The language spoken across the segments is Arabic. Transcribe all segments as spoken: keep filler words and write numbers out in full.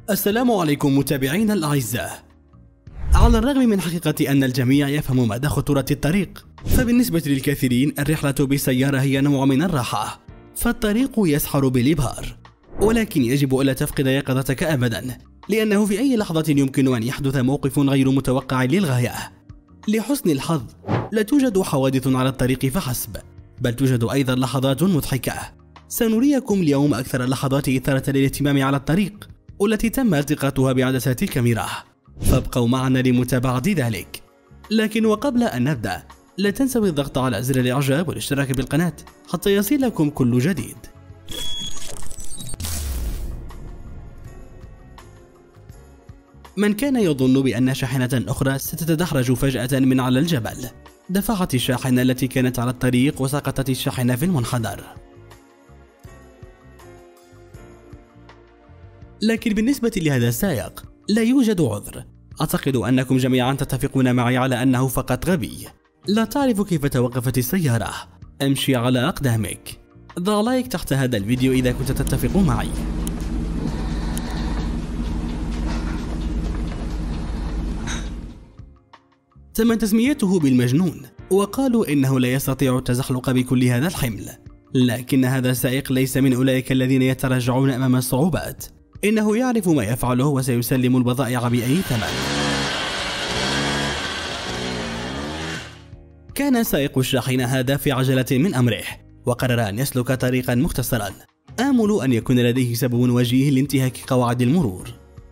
السلام عليكم متابعينا الأعزاء. على الرغم من حقيقة أن الجميع يفهم مدى خطورة الطريق، فبالنسبة للكثيرين الرحلة بالسيارة هي نوع من الراحة، فالطريق يسحر بالإبهار، ولكن يجب ألا تفقد يقظتك أبدا، لأنه في أي لحظة يمكن أن يحدث موقف غير متوقع للغاية. لحسن الحظ لا توجد حوادث على الطريق فحسب، بل توجد أيضا لحظات مضحكة. سنريكم اليوم أكثر اللحظات إثارة للاهتمام على الطريق والتي تم التقاطها بعدسات الكاميرا، فابقوا معنا لمتابعة ذلك. لكن وقبل أن نبدأ لا تنسوا الضغط على زر الإعجاب والاشتراك بالقناة حتى يصلكم كل جديد. من كان يظن بأن شاحنة أخرى ستتدحرج فجأة من على الجبل، دفعت الشاحنة التي كانت على الطريق وسقطت الشاحنة في المنحدر. لكن بالنسبة لهذا السائق لا يوجد عذر. أعتقد أنكم جميعا تتفقون معي على أنه فقط غبي، لا تعرف كيف توقفت السيارة. امشي على أقدامك. ضع لايك تحت هذا الفيديو إذا كنت تتفق معي. تم تسميته بالمجنون، وقالوا إنه لا يستطيع التزحلق بكل هذا الحمل، لكن هذا السائق ليس من أولئك الذين يتراجعون أمام الصعوبات. إنه يعرف ما يفعله وسيسلم البضائع بأي ثمن. كان سائق الشاحنة هذا في عجلة من أمره، وقرر أن يسلك طريقا مختصرا، آمل أن يكون لديه سبب وجيه لانتهاك قواعد المرور.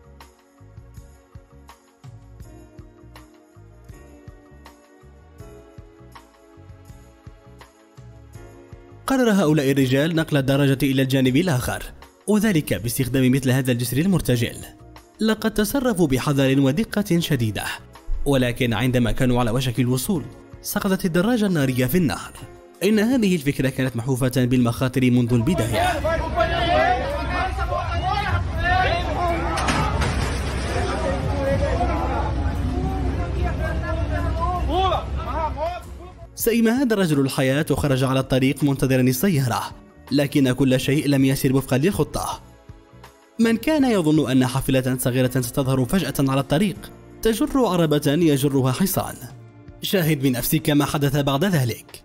قرر هؤلاء الرجال نقل الدراجة إلى الجانب الآخر، وذلك باستخدام مثل هذا الجسر المرتجل. لقد تصرفوا بحذر ودقة شديدة، ولكن عندما كانوا على وشك الوصول سقطت الدراجة النارية في النهر. إن هذه الفكرة كانت محفوفة بالمخاطر منذ البداية. سئم هذا الرجل الحياة وخرج على الطريق منتظرا السيارة، لكن كل شيء لم يسر وفقا للخطة. من كان يظن أن حافلة صغيرة ستظهر فجأة على الطريق تجر عربة يجرها حصان. شاهد بنفسك ما حدث بعد ذلك.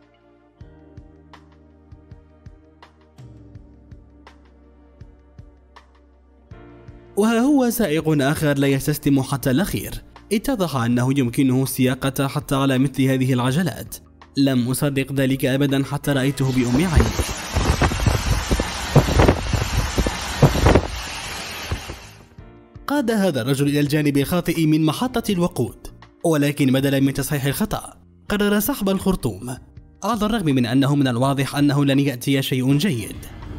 وها هو سائق آخر لا يستسلم حتى الأخير. اتضح أنه يمكنه السياقة حتى على مثل هذه العجلات. لم أصدق ذلك أبدا حتى رأيته بأم عيني. قاد هذا الرجل إلى الجانب الخاطئ من محطة الوقود، ولكن بدلا من تصحيح الخطأ قرر سحب الخرطوم، على الرغم من أنه من الواضح أنه لن يأتي شيء جيد.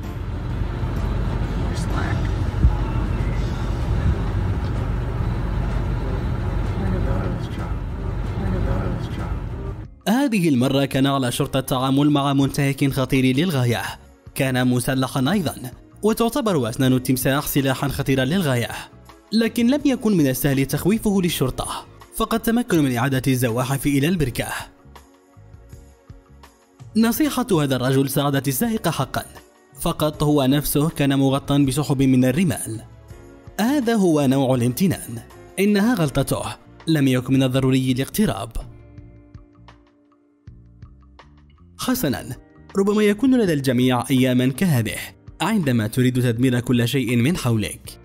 هذه المرة كان على شرطة التعامل مع منتهك خطير للغاية. كان مسلحا أيضا، وتعتبر أسنان التمساح سلاحا خطيرا للغاية، لكن لم يكن من السهل تخويفه للشرطة، فقد تمكنوا من إعادة الزواحف إلى البركة. نصيحة هذا الرجل ساعدت السائق حقا، فقط هو نفسه كان مغطى بسحب من الرمال. هذا هو نوع الامتنان. إنها غلطته، لم يكن من الضروري الاقتراب. حسنا، ربما يكون لدى الجميع أياما كهذه عندما تريد تدمير كل شيء من حولك.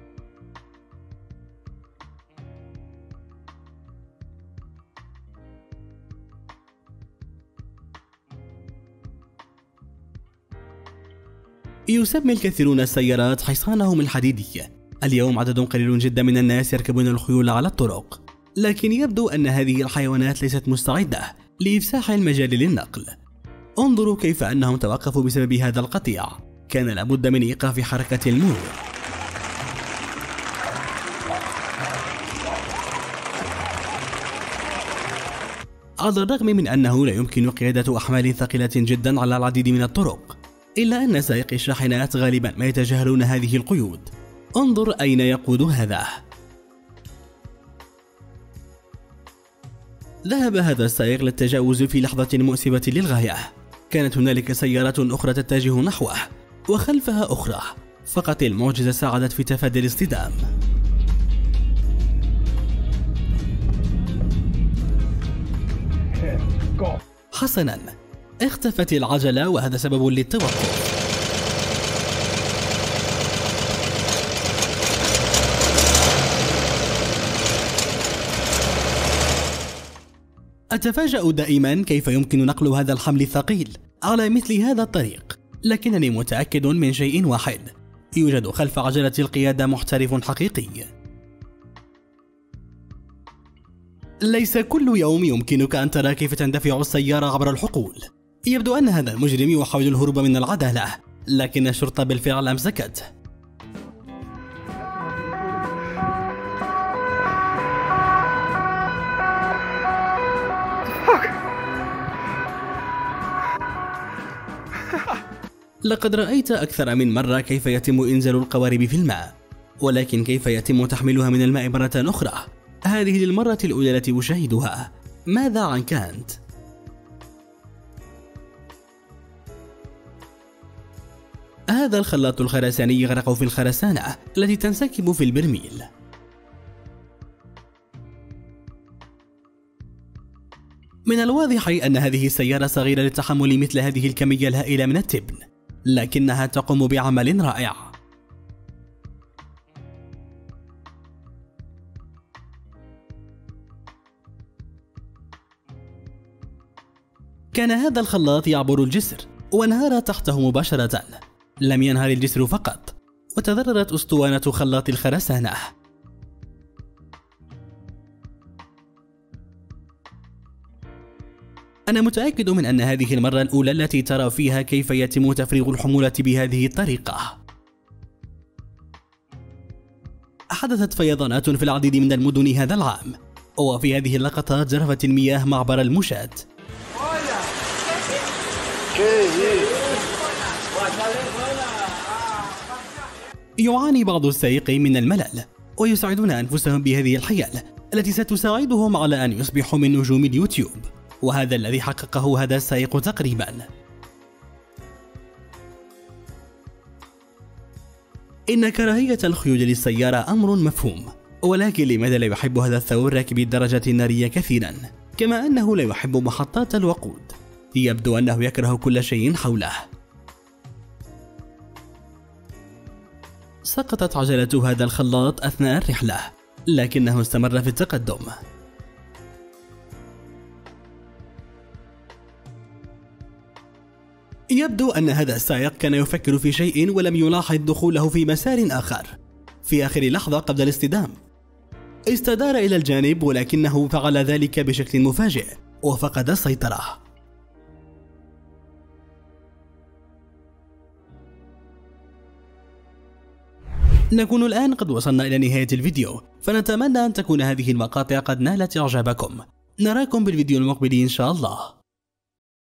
يسمي الكثيرون السيارات حصانهم الحديدي. اليوم عدد قليل جدا من الناس يركبون الخيول على الطرق، لكن يبدو أن هذه الحيوانات ليست مستعدة لإفساح المجال للنقل. انظروا كيف أنهم توقفوا بسبب هذا القطيع. كان لابد من إيقاف حركة المرور. على الرغم من أنه لا يمكن قيادة أحمال ثقيلة جدا على العديد من الطرق، إلا أن سائقي الشاحنات غالبا ما يتجاهلون هذه القيود. انظر أين يقود هذا. ذهب هذا السائق للتجاوز في لحظة مؤسفة للغاية. كانت هنالك سيارات أخرى تتجه نحوه، وخلفها أخرى. فقط المعجزة ساعدت في تفادي الاصطدام. حسنا، اختفت العجلة وهذا سبب للتوقف. أتفاجأ دائما كيف يمكن نقل هذا الحمل الثقيل على مثل هذا الطريق، لكنني متأكد من شيء واحد: يوجد خلف عجلة القيادة محترف حقيقي. ليس كل يوم يمكنك أن ترى كيف تندفع السيارة عبر الحقول. يبدو أن هذا المجرم يحاول الهروب من العدالة، لكن الشرطة بالفعل أمسكته. لقد رأيت أكثر من مرة كيف يتم إنزال القوارب في الماء، ولكن كيف يتم تحميلها من الماء مرة أخرى؟ هذه للمرة الأولى التي أشاهدها. ماذا عن كانت؟ هذا الخلاط الخرساني يغرق في الخرسانة التي تنسكب في البرميل. من الواضح أن هذه السيارة صغيرة لتحمل مثل هذه الكمية الهائلة من التبن، لكنها تقوم بعمل رائع. كان هذا الخلاط يعبر الجسر وانهار تحته مباشرة. لم ينهار الجسر فقط، وتضررت أسطوانة خلاط الخرسانة. أنا متأكد من أن هذه المرة الأولى التي ترى فيها كيف يتم تفريغ الحمولة بهذه الطريقة. حدثت فيضانات في العديد من المدن هذا العام، وفي هذه اللقطات جرفت المياه معبر المشاة. يعاني بعض السائقين من الملل، ويسعدون أنفسهم بهذه الحيل التي ستساعدهم على أن يصبحوا من نجوم اليوتيوب، وهذا الذي حققه هذا السائق تقريبا. إن كراهية الخيول للسيارة أمر مفهوم، ولكن لماذا لا يحب هذا الثور راكب الدراجة النارية كثيرا، كما أنه لا يحب محطات الوقود؟ يبدو أنه يكره كل شيء حوله. سقطت عجلة هذا الخلاط أثناء الرحلة، لكنه استمر في التقدم. يبدو أن هذا السائق كان يفكر في شيء ولم يلاحظ دخوله في مسار آخر. في آخر لحظة قبل الاصطدام استدار إلى الجانب، ولكنه فعل ذلك بشكل مفاجئ وفقد السيطرة. نكون الآن قد وصلنا إلى نهاية الفيديو، فنتمنى أن تكون هذه المقاطع قد نالت إعجابكم. نراكم بالفيديو المقبل إن شاء الله.